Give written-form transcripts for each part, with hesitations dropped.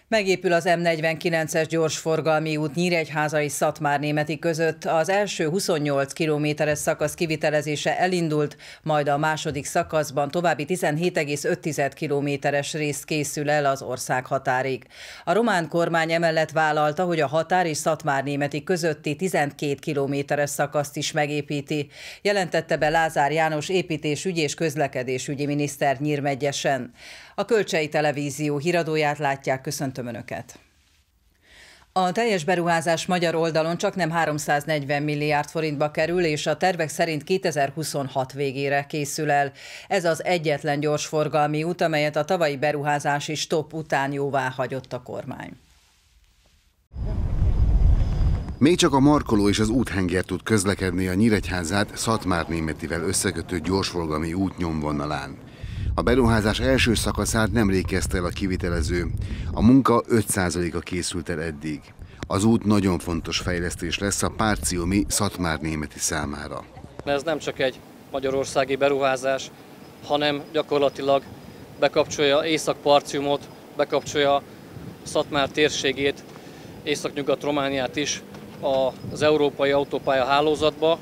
Megépül az M49-es gyorsforgalmi út Nyíregyháza és Szatmárnémeti között. Az első 28 kilométeres szakasz kivitelezése elindult, majd a második szakaszban további 17,5 kilométeres rész készül el az ország határig. A román kormány emellett vállalta, hogy a határ és Szatmárnémeti közötti 12 kilométeres szakaszt is megépíti. Jelentette be Lázár János építésügyi és közlekedésügyi miniszter Nyírmegyesen. A Kölcsei Televízió híradóját látják, köszöntöm Önöket! A teljes beruházás magyar oldalon csaknem 340 milliárd forintba kerül, és a tervek szerint 2026 végére készül el. Ez az egyetlen gyorsforgalmi út, amelyet a tavalyi beruházási stopp után jóvá hagyott a kormány. Még csak a markoló és az úthenger tud közlekedni a Nyíregyházát Szatmárnémetivel összekötő gyorsforgalmi út nyomvonalán. A beruházás első szakaszát nemrég kezdte el a kivitelező. A munka 5%-a készült el eddig. Az út nagyon fontos fejlesztés lesz a Párciumi Szatmárnémeti számára. Ez nem csak egy magyarországi beruházás, hanem gyakorlatilag bekapcsolja Észak-Párciumot, bekapcsolja Szatmár térségét, Észak-Nyugat-Romániát is az európai autópálya hálózatba.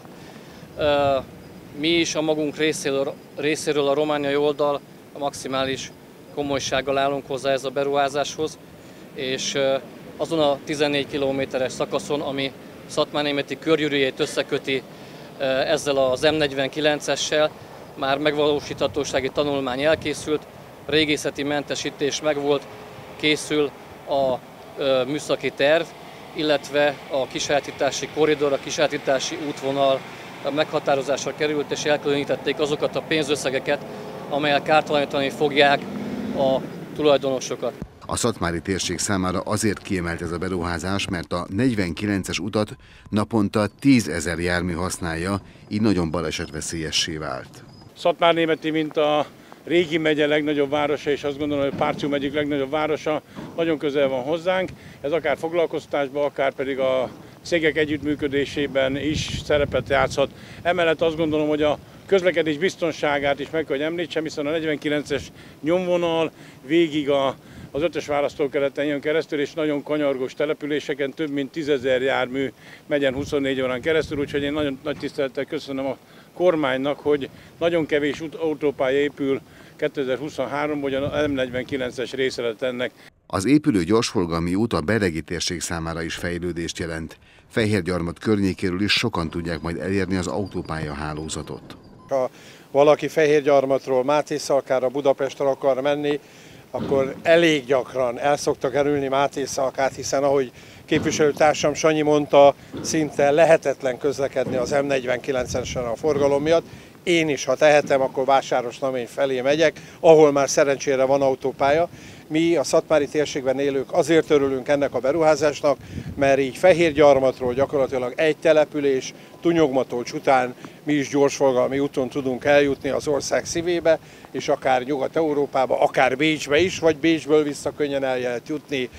Mi is a magunk részéről a romániai oldal a maximális komolysággal állunk hozzá ez a beruházáshoz, és azon a 14 kilométeres szakaszon, ami Szatmárnémeti körgyűrűjét összeköti ezzel az M49-essel, már megvalósíthatósági tanulmány elkészült, régészeti mentesítés megvolt, készül a műszaki terv, illetve a kisajátítási korridor, a kisajátítási útvonal meghatározásra került, és elkülönítették azokat a pénzösszegeket, amelyek kártalanítani fogják a tulajdonosokat. A szatmári térség számára azért kiemelt ez a beruházás, mert a 49-es utat naponta 10 000 jármű használja, így nagyon balesetveszélyessé vált. Szatmárnémeti, mint a régi megye legnagyobb városa, és azt gondolom, hogy Párcium egyik legnagyobb városa, nagyon közel van hozzánk. Ez akár foglalkoztatásban, akár pedig a cégek együttműködésében is szerepet játszhat. Emellett azt gondolom, hogy a közlekedés biztonságát is meg kell, hogy említsem, hiszen a 49-es nyomvonal végig az 5-ös választókerületen jön keresztül, és nagyon kanyargós településeken több mint 10 000 jármű megyen 24 órán keresztül, úgyhogy én nagyon nagy tisztelettel köszönöm a kormánynak, hogy nagyon kevés autópálya épül 2023-ban, hogy a M49-es része lett ennek. Az épülő gyorsforgalmi út a beregi térség számára is fejlődést jelent. Fehérgyarmat környékéről is sokan tudják majd elérni az autópálya hálózatot. Ha valaki Fehérgyarmatról Mátészalkára, Budapestre akar menni, akkor elég gyakran el szokta kerülni Mátészalkát, hiszen ahogy képviselőtársam Sanyi mondta, szinte lehetetlen közlekedni az M49-esen a forgalom miatt. Én is, ha tehetem, akkor Vásárosnamény felé megyek, ahol már szerencsére van autópálya. Mi a szatmári térségben élők azért örülünk ennek a beruházásnak, mert így Fehérgyarmatról gyakorlatilag egy település, Tunyogmatolcs után mi is gyorsforgalmi úton tudunk eljutni az ország szívébe, és akár Nyugat-Európába, akár Bécsbe is, vagy Bécsből vissza könnyen el lehet jutni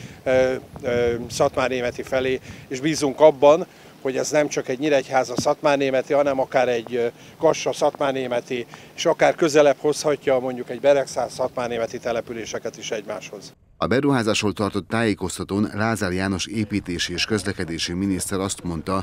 Szatmárnémeti felé, és bízunk abban, hogy ez nem csak egy Nyíregyháza-Szatmárnémeti, hanem akár egy Kassa-Szatmárnémeti, és akár közelebb hozhatja mondjuk egy Beregszász-Szatmárnémeti településeket is egymáshoz. A beruházásról tartott tájékoztatón Lázár János építési és közlekedési miniszter azt mondta,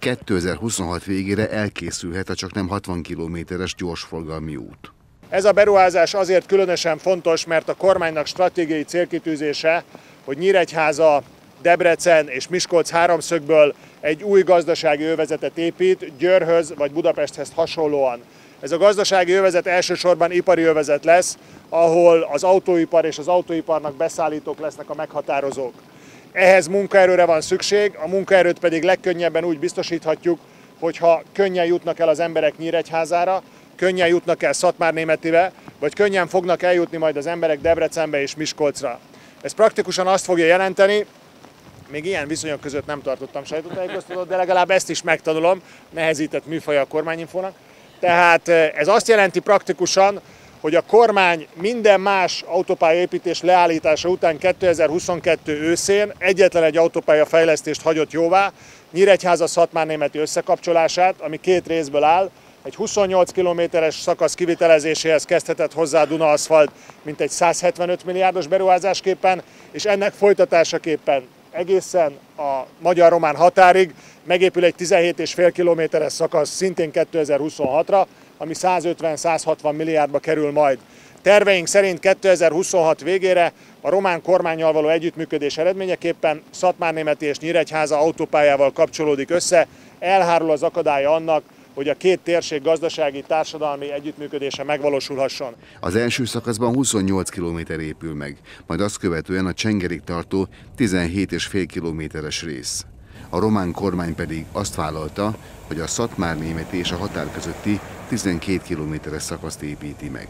2026 végére elkészülhet a csaknem 60 kilométeres gyorsforgalmi út. Ez a beruházás azért különösen fontos, mert a kormánynak stratégiai célkitűzése, hogy Nyíregyháza, Debrecen és Miskolc háromszögből egy új gazdasági övezetet épít, Győrhöz vagy Budapesthez hasonlóan. Ez a gazdasági övezet elsősorban ipari övezet lesz, ahol az autóipar és az autóiparnak beszállítók lesznek a meghatározók. Ehhez munkaerőre van szükség, a munkaerőt pedig legkönnyebben úgy biztosíthatjuk, hogyha könnyen jutnak el az emberek Nyíregyházára, könnyen jutnak el Szatmárnémetibe, vagy könnyen fognak eljutni majd az emberek Debrecenbe és Miskolcra. Ez praktikusan azt fogja jelenteni, még ilyen viszonyok között nem tartottam sajtótájékoztatót, de legalább ezt is megtanulom, nehezített műfaja a kormányinfónak. Tehát ez azt jelenti praktikusan, hogy a kormány minden más autópályaépítés leállítása után 2022 őszén egyetlen egy autópályafejlesztést hagyott jóvá, Nyíregyháza-Szatmárnémeti összekapcsolását, ami két részből áll. Egy 28 kilométeres szakasz kivitelezéséhez kezdhetett hozzá a Duna Aszfalt mintegy 175 milliárdos beruházásképpen, és ennek folytatásaképpen egészen a magyar-román határig megépül egy 17,5 kilométeres szakasz szintén 2026-ra, ami 150-160 milliárdba kerül majd. Terveink szerint 2026 végére a román kormánnyal való együttműködés eredményeképpen Szatmárnémeti és Nyíregyháza autópályával kapcsolódik össze, elhárul az akadálya annak, hogy a két térség gazdasági, társadalmi együttműködése megvalósulhasson. Az első szakaszban 28 kilométer épül meg, majd azt követően a Csengerig tartó 17,5 kilométeres rész. A román kormány pedig azt vállalta, hogy a Szatmárnémeti és a határ közötti 12 kilométeres szakaszt építi meg.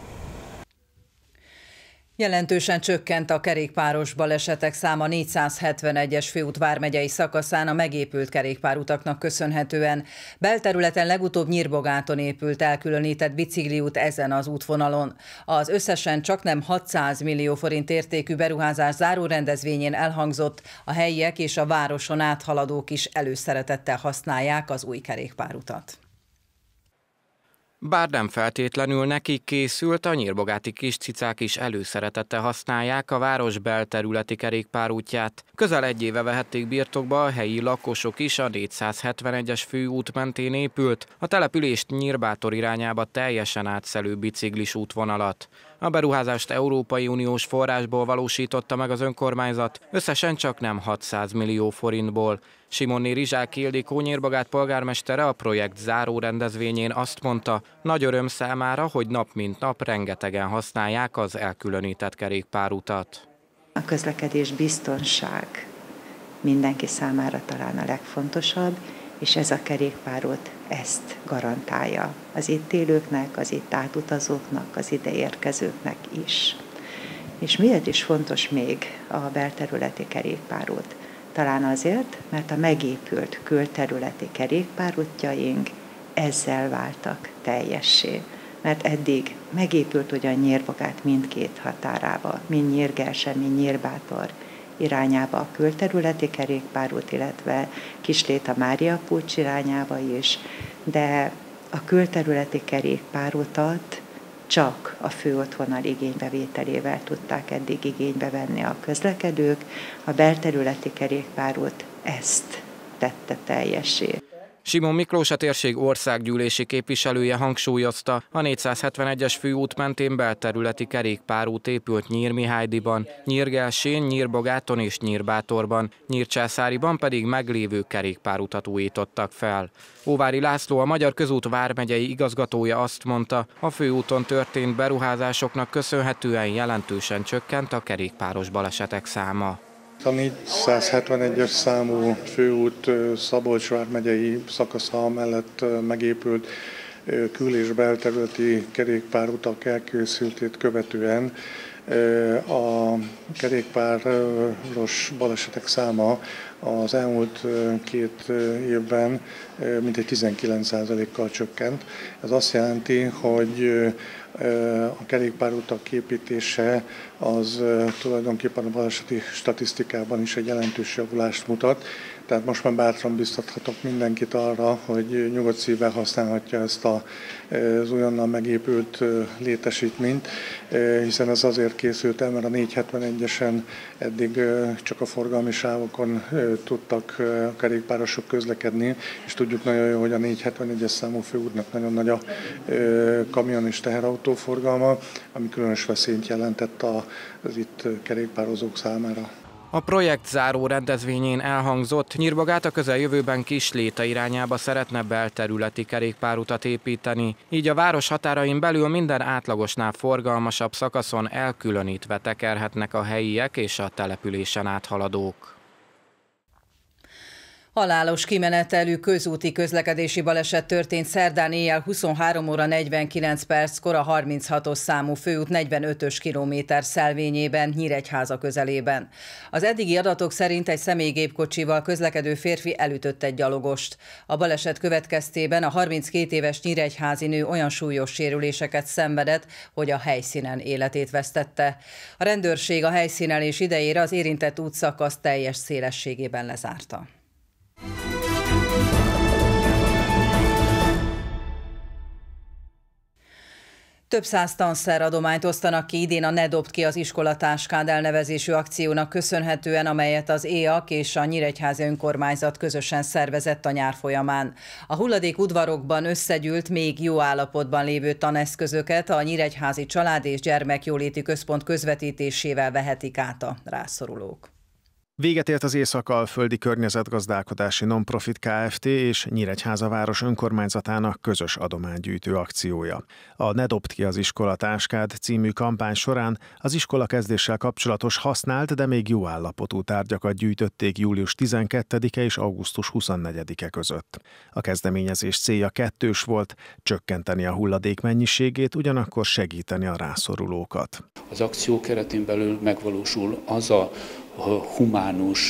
Jelentősen csökkent a kerékpáros balesetek száma 471-es főút vármegyei szakaszán a megépült kerékpárutaknak köszönhetően. Belterületen legutóbb Nyírbogáton épült elkülönített bicikliút ezen az útvonalon. Az összesen csaknem 600 millió forint értékű beruházás zárórendezvényén elhangzott, a helyiek és a városon áthaladók is előszeretettel használják az új kerékpárutat. Bár nem feltétlenül nekik készült, a nyírbogáti kis cicák is előszeretettel használják a város belterületi kerékpárútját. Közel egy éve vehették birtokba a helyi lakosok is a 471-es főút mentén épült, a települést Nyírbátor irányába teljesen átszelő biciklis útvonalat. A beruházást Európai Uniós forrásból valósította meg az önkormányzat, összesen csaknem 600 millió forintból. Simonné Rizsák Ildikó Nyírbogát polgármestere a projekt záró rendezvényén azt mondta, nagy öröm számára, hogy nap mint nap rengetegen használják az elkülönített kerékpárutat. A közlekedés biztonság mindenki számára talán a legfontosabb, és ez a kerékpárút ezt garantálja az itt élőknek, az itt átutazóknak, az ide érkezőknek is. És miért is fontos még a belterületi kerékpárút? Talán azért, mert a megépült külterületi kerékpárútjaink ezzel váltak teljessé. Mert eddig megépült ugyan Nyírbogát mindkét határába, mind Nyírgerse, mind Nyírbátor irányába a külterületi kerékpárút, illetve Kisléta Mária Pucs irányába is, de a külterületi kerékpárutat csak a főútvonal igénybevételével tudták eddig igénybe venni a közlekedők, a belterületi kerékpárút ezt tette teljessé. Simon Miklós, a térség országgyűlési képviselője hangsúlyozta, a 471-es főút mentén belterületi kerékpárút épült Nyírmihálydiban, Nyírgelsén, Nyírbogáton és Nyírbátorban, Nyírcsászáriban pedig meglévő kerékpárutat újítottak fel. Óvári László, a Magyar Közút vármegyei igazgatója azt mondta, a főúton történt beruházásoknak köszönhetően jelentősen csökkent a kerékpáros balesetek száma. A 471-es számú főút Szabolcs vármegyei szakasza mellett megépült kül- és belterületi kerékpárutak elkészültét követően a kerékpáros balesetek száma az elmúlt 2 évben mintegy 19%-kal csökkent. Ez azt jelenti, hogy a kerékpárutak építése az tulajdonképpen a baleseti statisztikában is egy jelentős javulást mutat. Tehát most már bátran biztathatok mindenkit arra, hogy nyugodt szívvel használhatja ezt az újonnan megépült létesítményt, hiszen ez azért készült el, mert a 471-esen eddig csak a forgalmi sávokon tudtak kerékpárosok közlekedni, és tudjuk nagyon jó, hogy a 471-es számú főútnak nagyon nagy a kamion és teherautó forgalma, ami különös veszélyt jelentett az itt kerékpározók számára. A projekt záró rendezvényén elhangzott, Nyírbogát a közeljövőben Kisléta irányába szeretne belterületi kerékpárutat építeni, így a város határain belül minden átlagosnál forgalmasabb szakaszon elkülönítve tekerhetnek a helyiek és a településen áthaladók. Halálos kimenetelű közúti közlekedési baleset történt szerdán éjjel 23 óra 49 perckor a 36-os számú főút 45-ös kilométer szelvényében, Nyíregyháza közelében. Az eddigi adatok szerint egy személygépkocsival közlekedő férfi elütött egy gyalogost. A baleset következtében a 32 éves nyíregyházi nő olyan súlyos sérüléseket szenvedett, hogy a helyszínen életét vesztette. A rendőrség a helyszínelés idejére az érintett útszakaszt teljes szélességében lezárta. Több száz tanszeradományt osztanak ki idén a Ne dobd ki az iskolatáskád elnevezésű akciónak köszönhetően, amelyet az ÉAK és a Nyíregyházi önkormányzat közösen szervezett a nyár folyamán. A hulladék udvarokban összegyűlt, még jó állapotban lévő taneszközöket a Nyíregyházi Család- és Gyermekjóléti Központ közvetítésével vehetik át a rászorulók. Véget ért az Észak-Alföldi Környezetgazdálkodási Nonprofit Kft. És Nyíregyháza város önkormányzatának közös adománygyűjtő akciója. A Ne dobd ki az iskolatáskád című kampány során az iskolakezdéssel kapcsolatos használt, de még jó állapotú tárgyakat gyűjtötték július 12-e és augusztus 24-e között. A kezdeményezés célja kettős volt: csökkenteni a hulladék mennyiségét, ugyanakkor segíteni a rászorulókat. Az akció keretén belül megvalósul az a humánus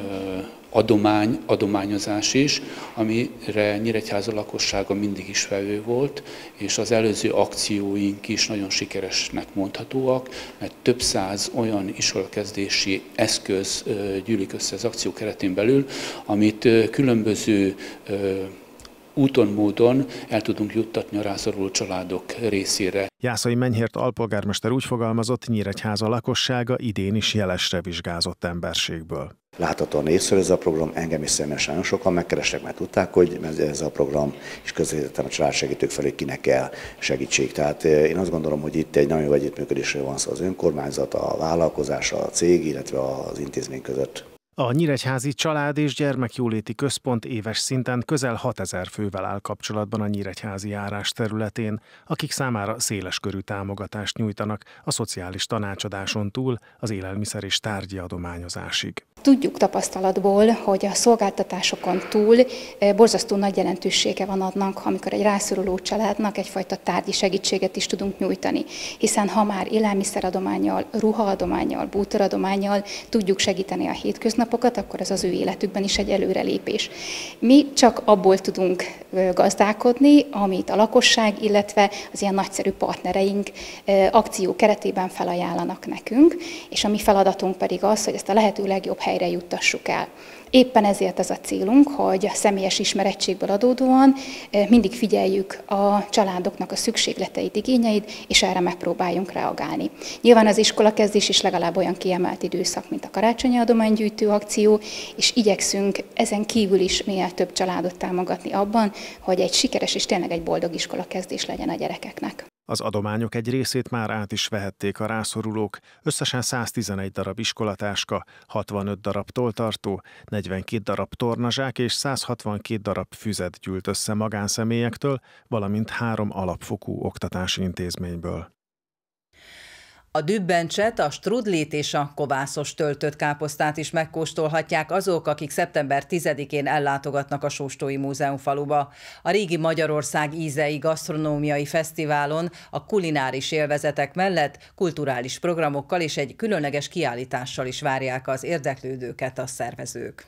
adományozás is, amire Nyíregyháza lakossága mindig is vevő volt, és az előző akcióink is nagyon sikeresnek mondhatóak, mert több száz olyan iskolakezdési eszköz gyűlik össze az akció keretén belül, amit különböző úton, módon el tudunk juttatni a rászoruló családok részére. Jászai Menyhért alpolgármester úgy fogalmazott, Nyíregyháza lakossága idén is jelesre vizsgázott emberségből. Láthatóan észre ez a program, engem is személyesen nagyon sokan megkerestek, mert tudták, hogy ez a program, és közvetítettem a családsegítők felé, kinek kell segítség. Tehát én azt gondolom, hogy itt egy nagyon jó együttműködésről van szó az önkormányzat, a vállalkozás, a cég, illetve az intézmény között. A Nyíregyházi Család- és Gyermekjóléti Központ éves szinten közel 6000 fővel áll kapcsolatban a nyíregyházi járás területén, akik számára széleskörű támogatást nyújtanak a szociális tanácsadáson túl az élelmiszer és tárgyi adományozásig. Tudjuk tapasztalatból, hogy a szolgáltatásokon túl borzasztó nagy jelentősége van annak, amikor egy rászoruló családnak egyfajta tárgyi segítséget is tudunk nyújtani. Hiszen ha már élelmiszeradománnyal, ruhaadománnyal, bútoradománnyal tudjuk segíteni a hétköznapokat, akkor ez az ő életükben is egy előrelépés. Mi csak abból tudunk gazdálkodni, amit a lakosság, illetve az ilyen nagyszerű partnereink akció keretében felajánlanak nekünk, és a mi feladatunk pedig az, hogy ezt a lehető legjobb helyre juttassuk el. Éppen ezért ez a célunk, hogy a személyes ismerettségből adódóan mindig figyeljük a családoknak a szükségleteit, igényeit, és erre megpróbáljunk reagálni. Nyilván az iskolakezdés is legalább olyan kiemelt időszak, mint a karácsonyi adománygyűjtő akció, és igyekszünk ezen kívül is minél több családot támogatni abban, hogy egy sikeres és tényleg egy boldog iskolakezdés legyen a gyerekeknek. Az adományok egy részét már át is vehették a rászorulók, összesen 111 darab iskolatáska, 65 darab tolltartó, 42 darab tornazsák és 162 darab füzet gyűlt össze magánszemélyektől, valamint 3 alapfokú oktatási intézményből. A dübbencset, a strudlit és a kovászos töltött káposztát is megkóstolhatják azok, akik szeptember 10-én ellátogatnak a Sóstói Múzeumfaluba. A Régi Magyarország ízei gasztronómiai fesztiválon a kulináris élvezetek mellett kulturális programokkal és egy különleges kiállítással is várják az érdeklődőket a szervezők.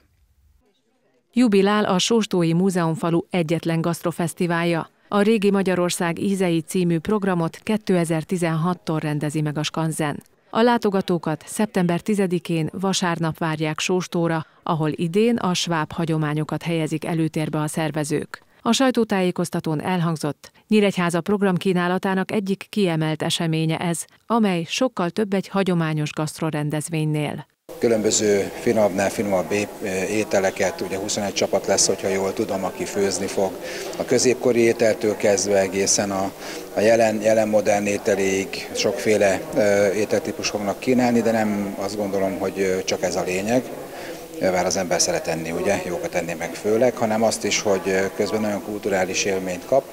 Jubilál a Sóstói Múzeumfalu egyetlen gasztrofesztiválja. A Régi Magyarország ízei című programot 2016-tól rendezi meg a Skanzen. A látogatókat szeptember 10-én vasárnap várják Sóstóra, ahol idén a sváb hagyományokat helyezik előtérbe a szervezők. A sajtótájékoztatón elhangzott, Nyíregyháza programkínálatának egyik kiemelt eseménye ez, amely sokkal több egy hagyományos gasztrorendezvénynél. Különböző finomabbnál finomabb ételeket, ugye 21 csapat lesz, hogyha jól tudom, aki főzni fog. A középkori ételtől kezdve egészen a jelen modern ételig sokféle ételtípus fognak kínálni, de nem azt gondolom, hogy csak ez a lényeg. Bár az ember szeret enni, ugye, jókat enni meg főleg, hanem azt is, hogy közben nagyon kulturális élményt kap,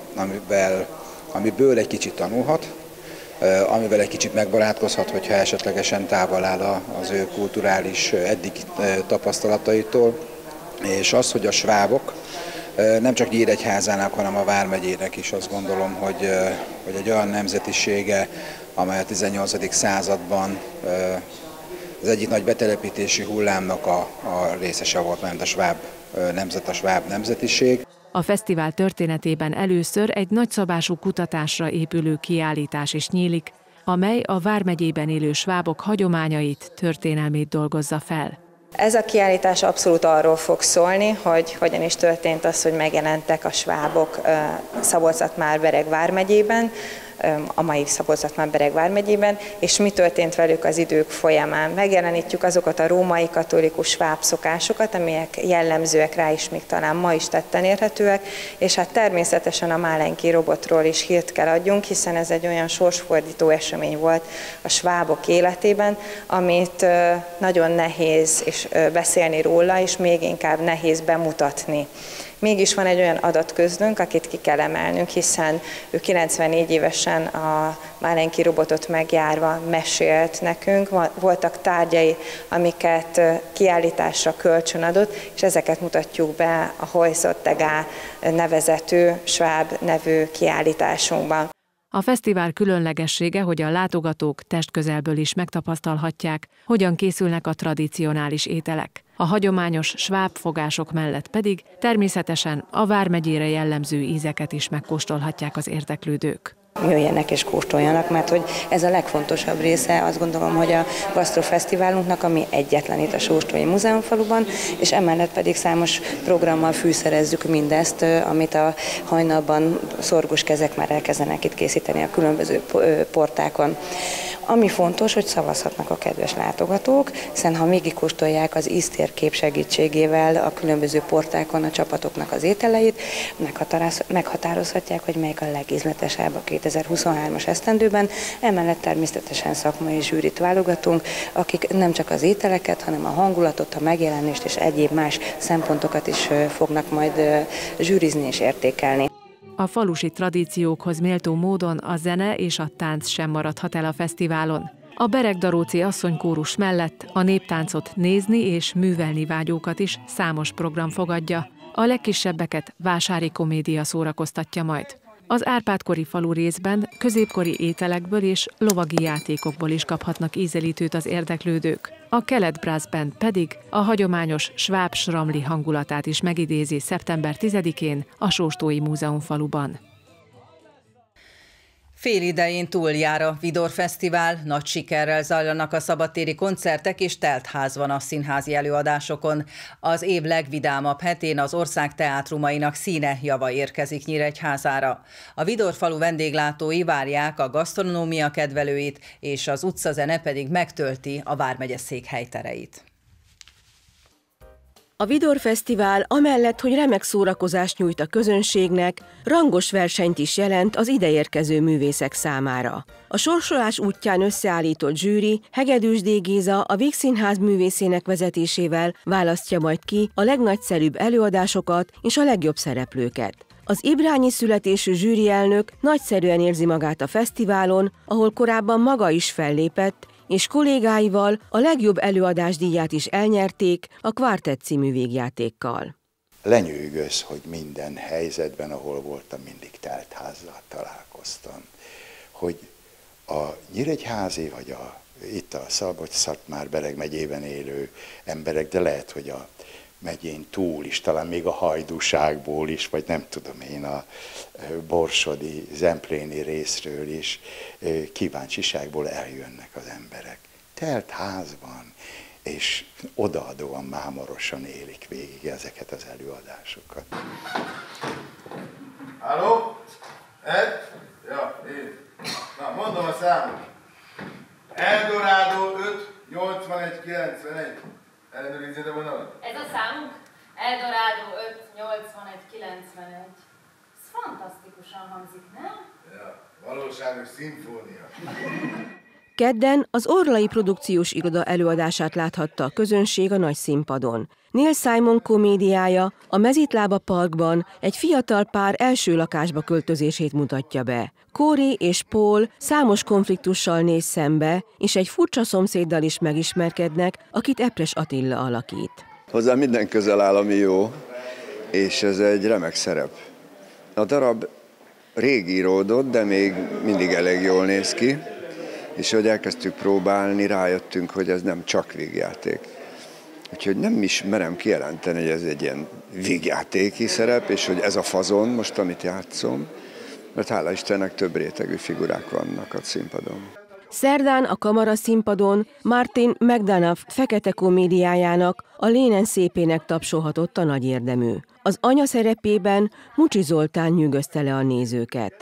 amiből egy kicsit tanulhat, amivel egy kicsit megbarátkozhat, hogyha esetlegesen távol áll az ő kulturális eddig tapasztalataitól. És az, hogy a svábok nem csak Nyíregyházának, hanem a Vármegyének is azt gondolom, hogy egy olyan nemzetisége, amely a 18. században az egyik nagy betelepítési hullámnak a részese volt, mert a sváb nemzet, a sváb nemzetiség. A fesztivál történetében először egy nagyszabású kutatásra épülő kiállítás is nyílik, amely a Vármegyében élő svábok hagyományait, történelmét dolgozza fel. Ez a kiállítás abszolút arról fog szólni, hogy hogyan is történt az, hogy megjelentek a svábok Szabolcs-Szatmár-Bereg Vármegyében. a mai Szabolcs-Szatmár-Bereg vármegyében, és mi történt velük az idők folyamán. Megjelenítjük azokat a római katolikus sváb szokásokat, amelyek jellemzőek rá is, még talán ma is tetten érhetőek, és hát természetesen a Málenki robotról is hírt kell adjunk, hiszen ez egy olyan sorsfordító esemény volt a svábok életében, amit nagyon nehéz és beszélni róla, és még inkább nehéz bemutatni. Mégis van egy olyan adatközlőnk, akit ki kell emelnünk, hiszen ő 94 évesen a Málenki robotot megjárva mesélt nekünk. Voltak tárgyai, amiket kiállításra kölcsönadott, és ezeket mutatjuk be a Hojszottegá nevezetű sváb nevű kiállításunkban. A fesztivál különlegessége, hogy a látogatók testközelből is megtapasztalhatják, hogyan készülnek a tradicionális ételek. A hagyományos sváb fogások mellett pedig természetesen a vármegyére jellemző ízeket is megkóstolhatják az érdeklődők. Jöjjenek és kóstoljanak, mert hogy ez a legfontosabb része, azt gondolom, hogy a gasztrofesztiválunknak, ami egyetlen itt a Sóstói Múzeumfaluban, és emellett pedig számos programmal fűszerezzük mindezt, amit a hajnalban szorgos kezek már elkezdenek itt készíteni a különböző portákon. Ami fontos, hogy szavazhatnak a kedves látogatók, hiszen ha végigkóstolják az íztérkép segítségével a különböző portákon a csapatoknak az ételeit, meghatározhatják, hogy melyik a legízletesebb a 2023-as esztendőben. Emellett természetesen szakmai zsűrit válogatunk, akik nem csak az ételeket, hanem a hangulatot, a megjelenést és egyéb más szempontokat is fognak majd zsűrizni és értékelni. A falusi tradíciókhoz méltó módon a zene és a tánc sem maradhat el a fesztiválon. A Beregdaróci asszonykórus mellett a néptáncot nézni és művelni vágyókat is számos program fogadja. A legkisebbeket vásári komédia szórakoztatja majd. Az Árpád-kori falu részben középkori ételekből és lovagi játékokból is kaphatnak ízelítőt az érdeklődők. A Kelet Brass Band pedig a hagyományos sváb sramli hangulatát is megidézi szeptember 10-én a Sóstói Múzeumfaluban. Fél idején túljár a Vidor Fesztivál, nagy sikerrel zajlanak a szabadtéri koncertek és telt ház van a színházi előadásokon. Az év legvidámabb hetén az ország teátrumainak színe java érkezik Nyíregyházára. A Vidor falu vendéglátói várják a gasztronómia kedvelőit, és az utcazene pedig megtölti a vármegye székhelytereit. A Vidor Fesztivál amellett, hogy remek szórakozást nyújt a közönségnek, rangos versenyt is jelent az ideérkező művészek számára. A sorsolás útján összeállított zsűri Hegedűs D. Géza a Vígszínház művészének vezetésével választja majd ki a legnagyszerűbb előadásokat és a legjobb szereplőket. Az ibrányi születésű zsűrielnök nagyszerűen érzi magát a fesztiválon, ahol korábban maga is fellépett, és kollégáival a legjobb előadás díját is elnyerték a Quartet című végjátékkal. Lenyűgöz, hogy minden helyzetben, ahol voltam, mindig telt házzal találkoztam. Hogy a nyíregyházi, vagy itt a Szabolcs-Szatmár-Bereg megyében élő emberek, de lehet, hogy a megyén túl is, talán még a hajdúságból is, vagy nem tudom én, a borsodi, zempléni részről is kíváncsiságból eljönnek az emberek. Telt házban, és odaadóan, mámorosan élik végig ezeket az előadásokat. Halló? Ed? Ja, én. Na, mondom a számot. Eldorado 5, 81, 91. Ellenőrizzél, de vonalad? Ez a számunk? Eldorado 5, 81, 91. Ez fantasztikusan hangzik, nem? Ja, valóságos szimfónia. Kedden az Orlai Produkciós Iroda előadását láthatta a közönség a nagy színpadon. Neil Simon komédiája a Mezitlába Parkban egy fiatal pár első lakásba költözését mutatja be. Corey és Paul számos konfliktussal néz szembe, és egy furcsa szomszéddal is megismerkednek, akit Epres Attila alakít. Hozzá minden közel áll, ami jó, és ez egy remek szerep. A darab rég íródott, de még mindig elég jól néz ki, és hogy elkezdtük próbálni, rájöttünk, hogy ez nem csak vígjáték. Úgyhogy nem is merem kijelenteni, hogy ez egy ilyen vígjátéki szerep, és hogy ez a fazon most, amit játszom, mert hála Istennek több rétegű figurák vannak a színpadon. Szerdán a Kamara színpadon Martin McDonough fekete komédiájának, a Lénen szépének tapsolhatott a nagy érdemű. Az anya szerepében Mucsi Zoltán nyűgözte le a nézőket.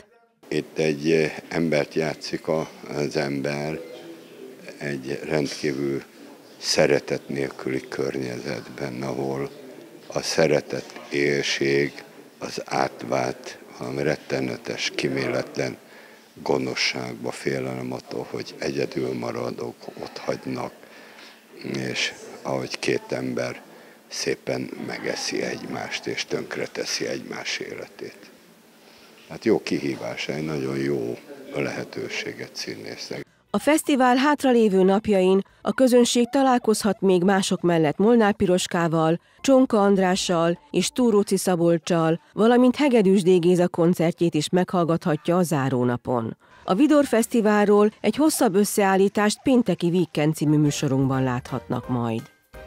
Itt egy embert játszik az ember egy rendkívül szeretet nélküli környezetben, ahol a szeretet élség az átvált valami rettenetes, kíméletlen gonoszságba, félelem attól, hogy egyedül maradok, ott hagynak, és ahogy két ember szépen megeszi egymást, és tönkreteszi egymás életét. Hát jó kihívás, egy nagyon jó lehetőséget színésznek. A fesztivál hátralévő napjain a közönség találkozhat még mások mellett Molnár Piroskával, Csonka Andrással és Túróczi Szabolccsal, valamint Hegedűs D. Géza koncertjét is meghallgathatja a zárónapon. A Vidor Fesztiválról egy hosszabb összeállítást pénteki Weekend című műsorunkban láthatnak majd.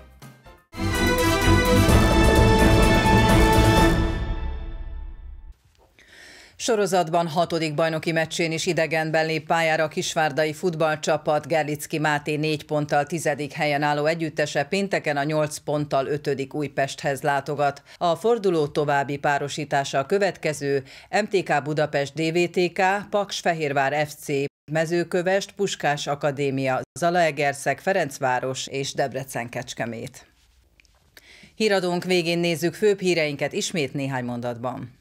Sorozatban 6. bajnoki meccsén is idegenben lép pályára a kisvárdai futballcsapat. Gerlicki Máté 4 ponttal 10. helyen álló együttese pénteken a 8 ponttal 5. Újpesthez látogat. A forduló további párosítása a következő: MTK Budapest DVTK, Paks-Fehérvár FC, Mezőkövesd, Puskás Akadémia, Zalaegerszeg, Ferencváros és Debrecen-Kecskemét. Híradónk végén nézzük főbb híreinket ismét néhány mondatban.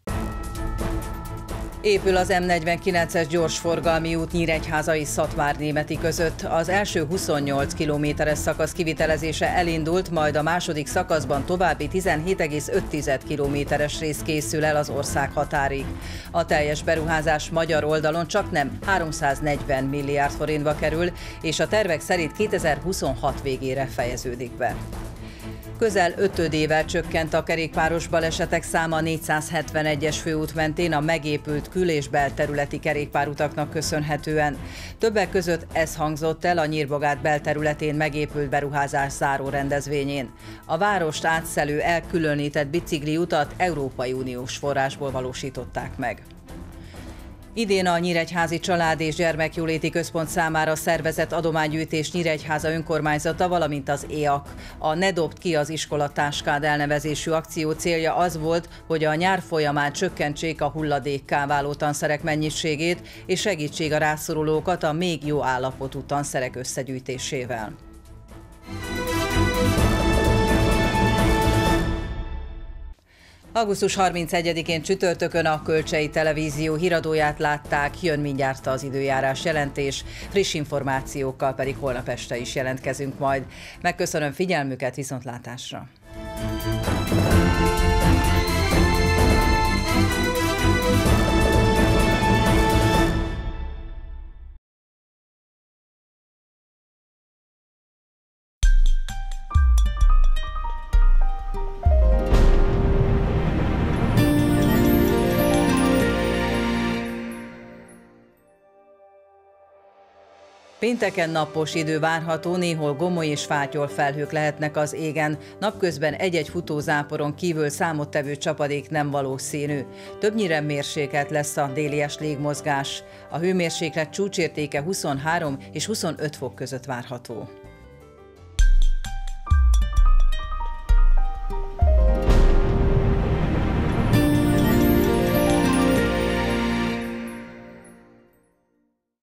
Épül az M49-es gyorsforgalmi út Nyíregyháza és Szatmárnémeti között. Az első 28 kilométeres szakasz kivitelezése elindult, majd a második szakaszban további 17,5 kilométeres rész készül el az ország határig. A teljes beruházás magyar oldalon csaknem 340 milliárd forintba kerül, és a tervek szerint 2026 végére fejeződik be. Közel 5-ével csökkent a kerékpáros balesetek száma a 471-es főút mentén a megépült kül- és belterületi kerékpárutaknak köszönhetően. Többek között ez hangzott el a Nyírbogát belterületén megépült beruházás záró rendezvényén. A várost átszelő elkülönített bicikliutat Európai Uniós forrásból valósították meg. Idén a Nyíregyházi Család- és Gyermekjóléti Központ számára szervezett adománygyűjtés Nyíregyháza önkormányzata, valamint az EAK. A Ne dobd ki az iskolatáskád elnevezésű akció célja az volt, hogy a nyár folyamán csökkentsék a hulladékká váló tanszerek mennyiségét, és segítsék a rászorulókat a még jó állapotú tanszerek összegyűjtésével. Augusztus 31-én csütörtökön a Kölcsei Televízió híradóját látták, jön mindjárt az időjárás jelentés, friss információkkal pedig holnap este is jelentkezünk majd. Megköszönöm figyelmüket, viszontlátásra! Pénteken napos idő várható, néhol gomoly és fátyol felhők lehetnek az égen. Napközben egy-egy futózáporon kívül számottevő csapadék nem valószínű. Többnyire mérsékelt lesz a délies légmozgás. A hőmérséklet csúcsértéke 23 és 25 fok között várható.